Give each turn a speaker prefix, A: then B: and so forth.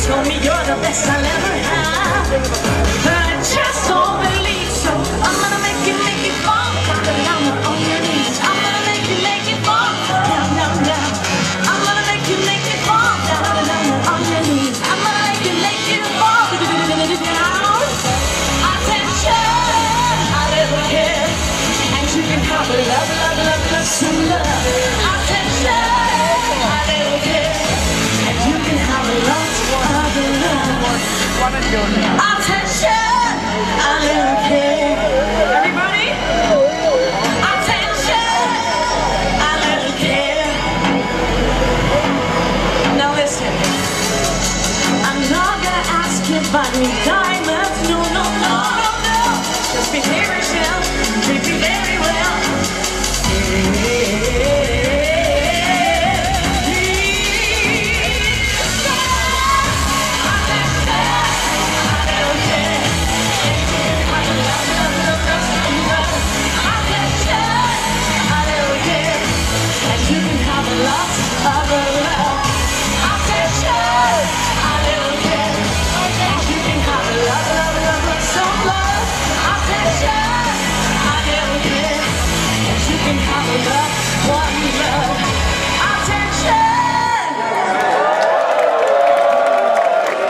A: told me you're the best I'll ever have, but I just don't believe so. I'm gonna make you fall down on your knees. I'm gonna make you fall down, down, down. I'm gonna make you fall down, down on your knees. I'm gonna make you fall down. Attention, I never care, and you can have a love, love, love, love, some love. Attention, I never care, and you can have a lot of love. Attention, I never care. Everybody, attention, I never care. Now listen, I'm not gonna ask you about me, darling.